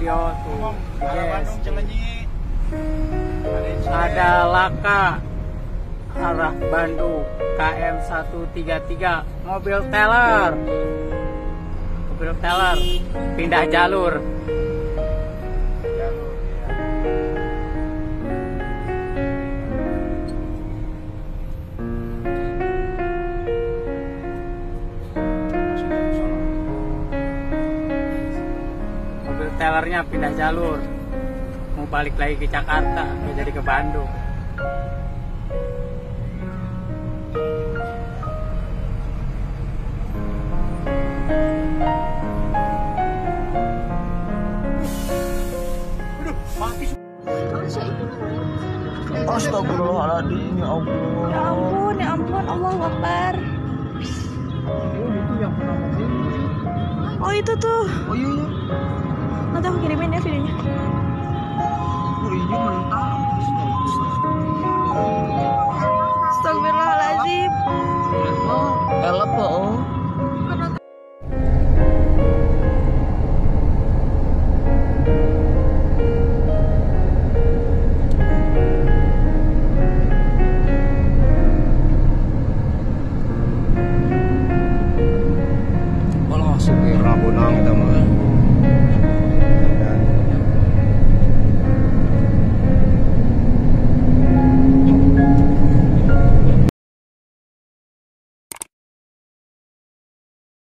video tuh. Yes. Ada Laka arah Bandung KM 133 mobil teller pindah jalur. Mobil tellernya pindah jalur, mau balik lagi ke Jakarta, jadi ke Bandung. Astagfirullahaladzim, ya Allah. Ya ampun, Allahu Akbar. Oh itu tuh. Oh iya. Nanti aku kirimin ya videonya. Oh iya, mentah.